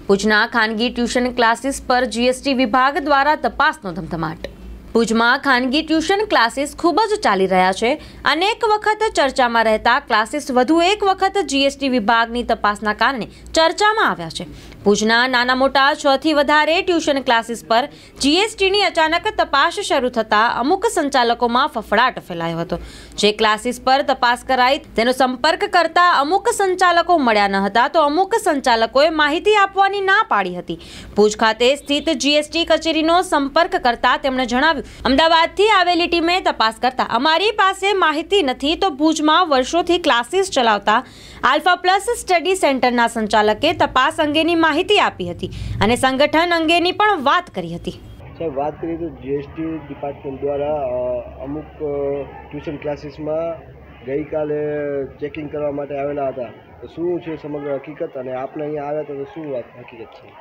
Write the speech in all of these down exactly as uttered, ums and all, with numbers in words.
ભુજના ખાનગી tuition classes પર જીએસટી વિભાગ દ્વારા તપાસનો ધમધમાટ। ભુજમાં ખાનગી ટ્યુશન ક્લાસીસ ખૂબ જ ચાલી રહ્યા છે। અનેક વખત ચર્ચામાં રહેતા ક્લાસીસ વધુ એક વખત જીએસટી વિભાગની તપાસના કારણે ચર્ચામાં આવ્યા છે। ભુજના નાના મોટા છ થી વધારે ટ્યુશન ક્લાસીસ પર જીએસટીની અચાનક તપાસ શરૂ થતાં અમુક સંચાલકોમાં ફફડાટ ફેલાયો હતો। જે ક્લાસીસ પર તપાસ કરાઈ તેનો સંપર્ક કરતા અમુક સંચાલકો મળ્યા ન હતા તો અમુક સંચાલકોએ માહિતી આપવાની ના પાડી હતી। ભુજ ખાતે સ્થિત જીએસટી કચેરીનો સંપર્ક કરતા તેમણે જણાવ્યું, અમદાવાદથી આવેલી ટીમે તપાસ કરતા અમારી પાસે માહિતી નથી તો ભુજમાં વર્ષોથી ક્લાસીસ ચલાવતા આલ્ફા પ્લસ સ્ટડી સેન્ટરના સંચાલકે તપાસ અંગેની માહિતી આપી હતી અને સંગઠન અંગેની પણ વાત કરી હતી। સાહેબ, વાત કરીએ તો જીએસટી ડિપાર્ટમેન્ટ દ્વારા અમુક ટ્યુશન ક્લાસીસમાં ગઈકાલે ચેકિંગ કરવા માટે આવેલા હતા, તો શું છે સમગ્ર હકીકત અને આપને અહીંયા આવ્યા તો શું વાત હકીકત છે?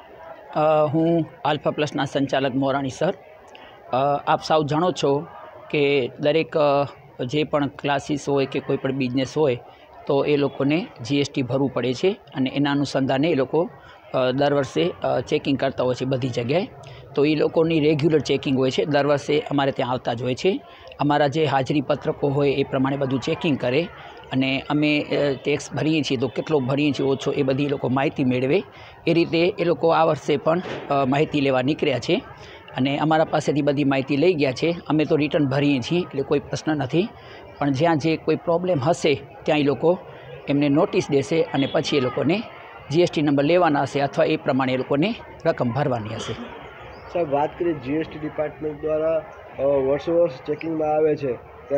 હું આલ્ફા પ્લસના સંચાલક મોરાણી સર। આપ સૌ જાણો છો કે દરેક જે પણ ક્લાસીસ હોય કે કોઈ પણ બિઝનેસ હોય તો એ લોકોને જીએસટી ભરવું પડે છે અને એના અનુસંધાને એ લોકો દર વર્ષે ચેકિંગ કરતા હોય છે બધી જગ્યાએ। તો એ લોકોની રેગ્યુલર ચેકિંગ હોય છે, દર વર્ષે અમારે ત્યાં આવતા જ હોય છે। અમારા જે હાજરી પત્રકો હોય એ પ્રમાણે બધું ચેકિંગ કરે અને અમે ટેક્સ ભરીએ છીએ તો કેટલો ભરીએ છીએ ઓછો એ બધી એ લોકો માહિતી મેળવે। એ રીતે એ લોકો આ વર્ષે પણ માહિતી લેવા નીકળ્યા છે અને અમારા પાસેથી બધી માહિતી લઈ ગયા છે। અમે તો રિટર્ન ભરીએ છીએ એટલે કોઈ પ્રશ્ન નથી, પણ જ્યાં જે કોઈ પ્રોબ્લેમ હશે ત્યાં એ લોકો એમને નોટિસ દેશે અને પછી એ લોકોને જીએસટી નંબર લેવાના હશે અથવા એ પ્રમાણે એ લોકોને રકમ ભરવાની હશે। સાહેબ, વાત કરીએ જીએસટી ડિપાર્ટમેન્ટ દ્વારા વર્ષો વર્ષ ચેકિંગમાં આવે છે,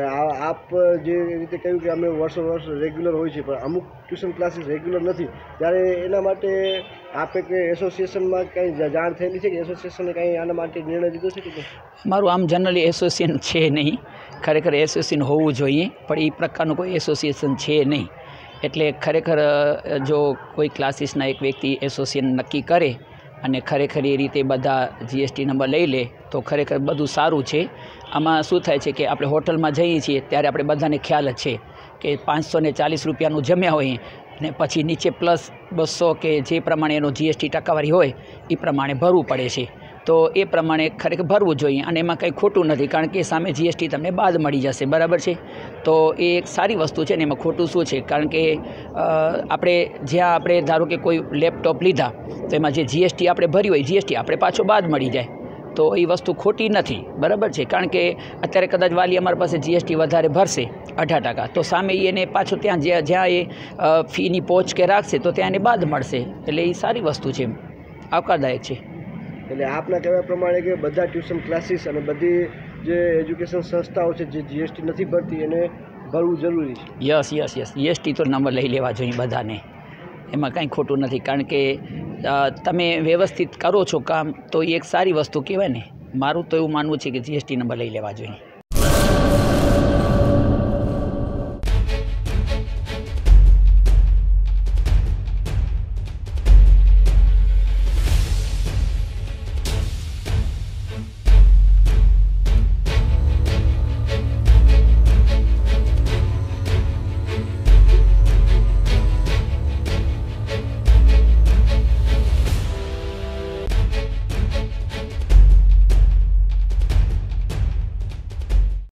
આપ જે રીતે કહ્યું કે અમે વર્ષો વર્ષ રેગ્યુલર હોય છે પણ અમુક ટ્યુશન ક્લાસીસ રેગ્યુલર નથી, ત્યારે એના માટે આપે કે એસોસિએશનમાં કંઈ જાણ થયેલી છે કે એસોસિએશને કંઈ આના માટે નિર્ણય લીધો છે કે? મારું આમ જનરલી એસોસિએશન છે નહીં, ખરેખર એસોસિએશન હોવું જોઈએ પણ એ પ્રકારનું કોઈ એસોસિએશન છે નહીં। એટલે ખરેખર જો કોઈ ક્લાસીસના એક વ્યક્તિ એસોસિએશન નક્કી કરે અને ખરેખર એ રીતે બધા જીએસટી નંબર લઈ લે તો ખરેખર બધું સારું છે। આમાં શું થાય છે કે આપણે હોટલમાં જઈએ છીએ ત્યારે આપણે બધાને ખ્યાલ જ છે કે પાંચસો ને ચાલીસ રૂપિયાનું જમ્યા હોય અને પછી નીચે પ્લસ બસો કે જે પ્રમાણે એનો જીએસટી ટકાવારી હોય એ પ્રમાણે ભરવું પડે છે। તો એ પ્રમાણે ખરેખર ભરવું જોઈએ અને એમાં કંઈ ખોટું નથી, કારણ કે સામે જીએસટી તમને બાદ મળી જશે, બરાબર છે? તો એ એક સારી વસ્તુ છે ને એમાં ખોટું શું છે? કારણ કે આપણે જ્યાં આપણે ધારો કે કોઈ લેપટોપ લીધા તો એમાં જે જીએસટી આપણે ભરી હોય જીએસટી આપણે પાછો બાદ મળી જાય, તો એ વસ્તુ ખોટી નથી, બરાબર છે? કારણ કે અત્યારે કદાચ વાલી અમારી પાસે જીએસટી વધારે ભરશે અઢાર ટકા તો સામે એને પાછું ત્યાં જ્યાં જ્યાં એ ફીની પહોંચ કે રાખશે તો ત્યાં એને બાદ મળશે, એટલે એ સારી વસ્તુ છે, આવકારદાયક છે। એટલે આપના કહેવા પ્રમાણે કે બધા ટ્યુશન ક્લાસીસ અને બધી જે એજ્યુકેશન સંસ્થાઓ છે જે જીએસટી નથી ભરતી એને ભરવું જરૂરી છે? યસ યસ યસ જીએસટી તો નંબર લઈ લેવા જોઈએ બધાને, એમાં કાંઈ ખોટું નથી, કારણ કે તમે વ્યવસ્થિત કરો છો કામ તો એ એક સારી વસ્તુ કહેવાય ને। મારું તો એવું માનવું છે કે જીએસટી નંબર લઈ લેવા જોઈએ।